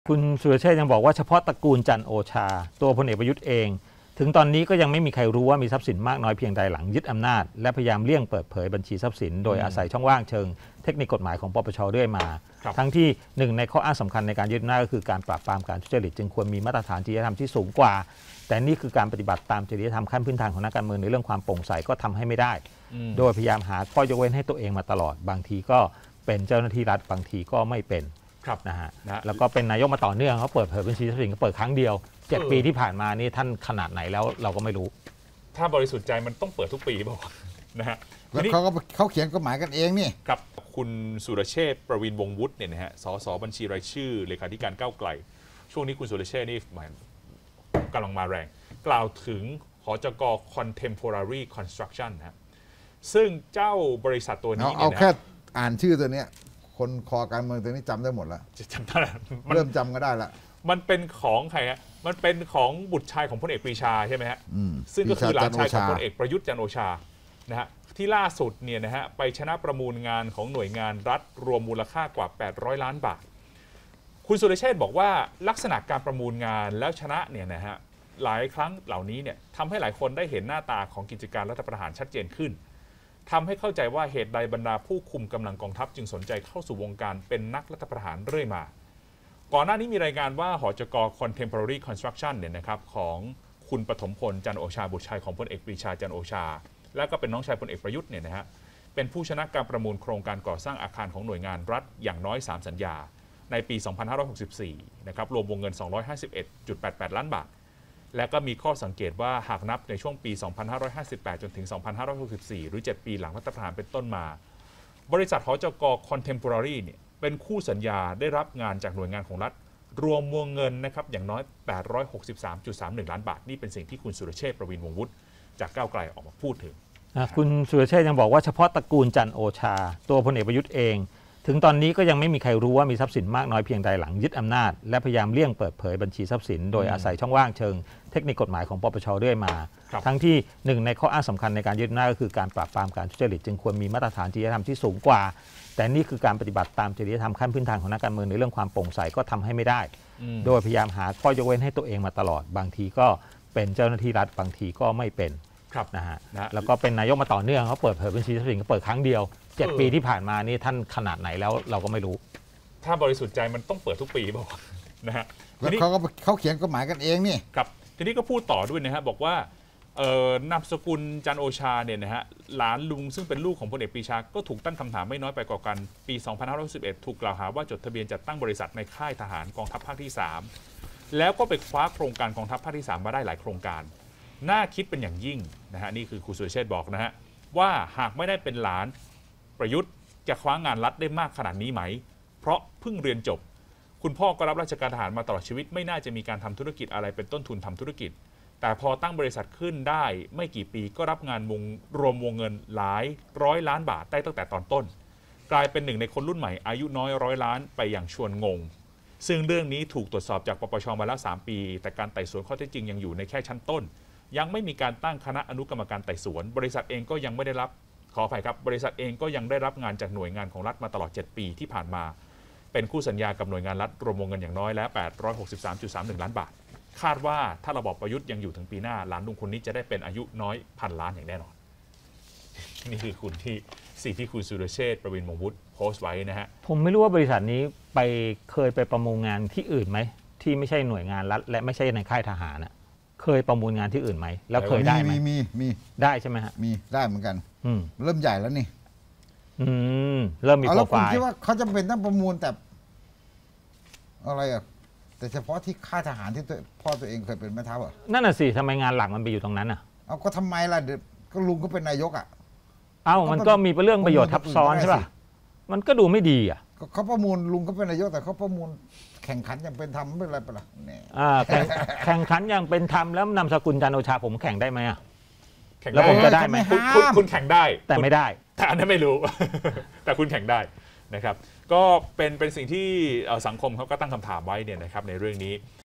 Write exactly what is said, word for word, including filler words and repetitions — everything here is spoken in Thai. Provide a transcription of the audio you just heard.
คุณสุรเชษฐ์ยังบอกว่าเฉพาะตระกูลจันทร์โอชาตัวพลเอกประยุทธ์เองถึงตอนนี้ก็ยังไม่มีใครรู้ว่ามีทรัพย์สินมากน้อยเพียงใดหลังยึดอำนาจและพยายามเลี่ยงเปิดเผยบัญชีทรัพย์สินโดยอาศัยช่องว่างเชิงเทคนิคกฎหมายของปปช.เรื่อยมาทั้งที่หนึ่งในข้ออ้างสำคัญในการยึดอำนาจก็คือการปราบปรามการทุจริตจึงควรมีมาตรฐานจริยธรรมที่สูงกว่าแต่นี่คือการปฏิบัติตามจริยธรรมขั้นพื้นฐานของนักการเมืองในเรื่องความโปร่งใสก็ทำให้ไม่ได้โดยพยายามหาข้อยกเว้นให้ตัวเองมาตลอดบางทีก็เป็นเจ้าหน้าที่รัฐบางทีก็ไม่เป็นนะฮะแล้วก็เป็นนายกมาต่อเนื่องเขาเปิดเผยบัญชีทรัพย์สินก็เปิดครั้งเดียวเจ็ดปีที่ผ่านมานี่ท่านขนาดไหนแล้วเราก็ไม่รู้ถ้าบริสุทธิ์ใจมันต้องเปิดทุกปีบอกนะฮะแล้วเขาก็เขาเขียนกฎหมายกันเองนี่กับคุณสุรเชษฐ์ประวินวงศ์วุฒิเนี่ยนะฮะสสบัญชีรายชื่อเลขาธิการก้าวไกลช่วงนี้คุณสุรเชษฐ์นี่กำลังมาแรงกล่าวถึงหจก Contemporary Construction นะซึ่งเจ้าบริษัทตัวนี้เอาแค่อ่านชื่อตัวเนี้ยคนคอการเมืองตัวนี้จำได้หมดแล้วจำได้เริ่มจำก็ได้ละมันเป็นของใครฮะมันเป็นของบุตรชายของพลเอกปรีชาใช่ไหมฮะซึ่งก็คือหลานชายของพลเอกประยุทธ์จันทร์โอชานะฮะที่ล่าสุดเนี่ยนะฮะไปชนะประมูลงานของหน่วยงานรัฐรวมมูลค่ากว่าแปดร้อยล้านบาทคุณสุรเชษฐ์บอกว่าลักษณะการประมูลงานแล้วชนะเนี่ยนะฮะหลายครั้งเหล่านี้เนี่ยทำให้หลายคนได้เห็นหน้าตาของกิจการรัฐประหารชัดเจนขึ้นทำให้เข้าใจว่าเหตุใดบรรดาผู้คุมกำลังกองทัพจึงสนใจเข้าสู่วงการเป็นนักรัฐประหารเรื่อยมาก่อนหน้านี้มีรายงานว่าหจก Contemporary Construction เนี่ยนะครับของคุณปฐมพลจันทร์โอชาบุตรชายของพลเอกปรีชาจันทร์โอชาและก็เป็นน้องชายพลเอกประยุทธ์เนี่ยนะฮะเป็นผู้ชนะการประมูลโครงการก่อสร้างอาคารของหน่วยงานรัฐอย่างน้อยสามสัญญาในปี สองพันห้าร้อยหกสิบสี่ นะครับรวมวงเงิน สองร้อยห้าสิบเอ็ดจุดแปดแปด ล้านบาทและก็มีข้อสังเกตว่าหากนับในช่วงปี สองพันห้าร้อยห้าสิบแปด จนถึง สองพันห้าร้อยหกสิบสี่ หรือ เจ็ด ปีหลังรัฐประหารเป็นต้นมาบริษัทหจก Contemporary เนี่ยเป็นคู่สัญญาได้รับงานจากหน่วยงานของรัฐรวมวงเงินนะครับอย่างน้อย แปดร้อยหกสิบสามจุดสามหนึ่ง ล้านบาทนี่เป็นสิ่งที่คุณสุรเชษฐ์ประวินวงศ์วุฒิจากก้าวไกลออกมาพูดถึงคุณสุรเชษฐ์ยังบอกว่าเฉพาะตระกูลจันทร์โอชาตัวพลเอกประยุทธ์เองถึงตอนนี้ก็ยังไม่มีใครรู้ว่ามีทรัพย์สินมากน้อยเพียงใดหลังยึดอำนาจและพยายามเลี่ยงเปิดเผยบัญชีทรัพย์สินโดยอาศัยช่องว่างเชิงเทคนิคกฎหมายของปปช.เรื่อยมาทั้งที่หนึ่งในข้ออ้างสำคัญในการยึดอำนาจก็คือการปราบปรามการทุจริตจึงควรมีมาตรฐานจริยธรรมที่สูงกว่าแต่นี่คือการปฏิบัติตามจริยธรรมขั้นพื้นฐานของนักการเมืองในเรื่องความโปร่งใสก็ทำให้ไม่ได้โดยพยายามหาข้อยกเว้นให้ตัวเองมาตลอดบางทีก็เป็นเจ้าหน้าที่รัฐบางทีก็ไม่เป็นนะฮะแล้วก็เป็นนายกมาต่อเนื่องเขาเปิดเผยบัญชีทรัพย์สินก็เปิดครั้งเดียวเจ็ดปีที่ผ่านมานี่ท่านขนาดไหนแล้วเราก็ไม่รู้ถ้าบริสุทธิ์ใจมันต้องเปิดทุกปีบอกนะฮะแล้วเขาก็เขาเขียนกฎหมายกันเองนี่ครับทีนี้ก็พูดต่อด้วยนะฮะบอกว่านามสกุลจันทร์โอชาเนี่ยนะฮะหลานลุงซึ่งเป็นลูกของพลเอกปรีชาก็ถูกตั้งคำถามไม่น้อยไปกว่ากันปี สองพันห้าร้อยสิบเอ็ด ถูกกล่าวหาว่าจดทะเบียนจัดตั้งบริษัทในค่ายทหารกองทัพภาคที่สามแล้วก็ไปคว้าโครงการกองทัพภาคที่สามมาได้หลายโครงการน่าคิดเป็นอย่างยิ่งนะฮะนี่คือครูสุรเชษฐ์บอกนะฮะว่าหากไม่ได้เป็นหลานประยุทธ์จะคว้างานรัฐได้มากขนาดนี้ไหมเพราะเพิ่งเรียนจบคุณพ่อก็รับราชการทหารมาตลอดชีวิตไม่น่าจะมีการทำธุรกิจอะไรเป็นต้นทุนทำธุรกิจแต่พอตั้งบริษัทขึ้นได้ไม่กี่ปีก็รับงานวงรวมวงเงินหลายร้อยล้านบาทได้ตั้งแต่ตอนต้นกลายเป็นหนึ่งในคนรุ่นใหม่อายุน้อยร้อยล้านไปอย่างชวนงงซึ่งเรื่องนี้ถูกตรวจสอบจากปปช.มาแล้วสามปีแต่การไต่สวนข้อเท็จจริงยังอยู่ในแค่ชั้นต้นยังไม่มีการตั้งคณะอนุกรรมการไต่สวนบริษัทเองก็ยังไม่ได้รับขออภัยครับบริษัทเองก็ยังได้รับงานจากหน่วยงานของรัฐมาตลอดเจ็ดปีที่ผ่านมาเป็นคู่สัญญากับหน่วยงานรัฐรวมวงเงินอย่างน้อยแล้ว แปดร้อยหกสิบสามจุดสามหนึ่ง ล้านบาทคาดว่าถ้าระบอบประยุทธ์ยังอยู่ถึงปีหน้าหลานลุงคนนี้จะได้เป็นอายุน้อยพันล้านอย่างแน่นอนนี่คือคุณที่สิ่งที่คุณสุรเชษฐ์ประวินวงศ์วุฒิโพสต์ไว้นะฮะผมไม่รู้ว่าบริษัทนี้ไปเคยไปประมูลงานที่อื่นไหมที่ไม่ใช่หน่วยงานรัฐและไม่ใช่ในค่ายทหารน่ะเคยประมูลงานที่อื่นไหมแล้วเคยได้ไหมมีมีมีได้ใช่ไหมฮะมีได้เหมือนกันเริ่มใหญ่แล้วนี่อืมเริ่มมีโปรไฟล์แล้วผมคิดว่าเขาจะเป็นต้องประมูลแต่อะไรอ่ะแต่เฉพาะที่ค่ายทหารที่พ่อตัวเองเคยเป็นแม่ทัพอ่ะนั่นน่ะสิทำไมงานหลักมันไปอยู่ตรงนั้นอ่ะเอาก็ทำไมล่ะเดี๋ยวก็ลุงก็เป็นนายกอ่ะเอ้ามันก็มีเรื่องประโยชน์ทับซ้อนใช่ป่ะมันก็ดูไม่ดีอ่ะเขาประมูลลุงก็เป็นนายกแต่เขาประมูลแข่งขันอย่างเป็นธรรมไม่เป็นไรปะล่ะเนี่ยแข่งขันอย่างเป็นธรรมแล้วนามสกุลจันทร์โอชาผมแข่งได้ไหมอ่ะแล้วผมจะได้ไหมคุณแข่งได้แต่ไม่ได้แต่อันนั้นไม่รู้แต่คุณแข่งได้นะครับก็เป็นเป็นสิ่งที่สังคมเขาก็ตั้งคำถามไว้เนี่ยนะครับในเรื่องนี้